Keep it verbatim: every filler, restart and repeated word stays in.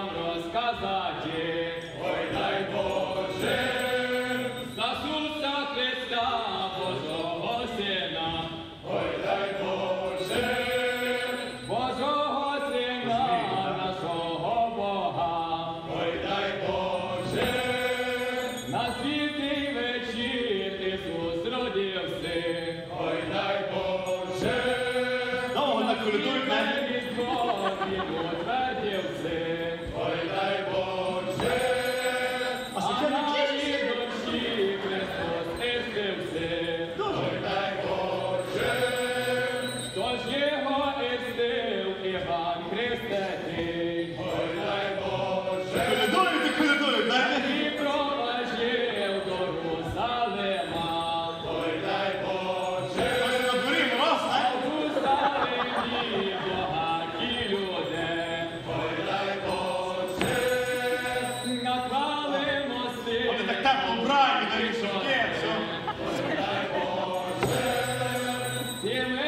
вам розказати. Ой, дай Боже, За Ісуса Христа, Божого Сина, ой, дай Боже, Божого Сина, нашого Бога. ой, дай Боже, На світлий вечір Ісус родився. ой, дай Боже, Довго так колядують, не? Різдво Він утвердився. ой, дай Боже, А А священники нашій душі Христос істився. ой, дай Боже, Хто ж його істив, Іван Хреститель, ой, дай Боже, колядують і колядують, не? і проважив до Єрусалима. ой, дай Боже, Ось на дворі мороз, не? В Єрусалимі багаті люди, ой, дай Боже, наклали мости. Вони так тепло вбрані, на рішення, все. ой, дай Боже, І ми